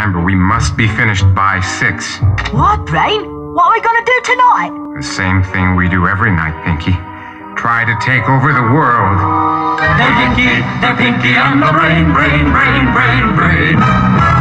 Remember, we must be finished by 6. What, Brain? What are we gonna do tonight? The same thing we do every night, Pinky. Try to take over the world. They're Pinky and the Brain, Brain, Brain, Brain, Brain.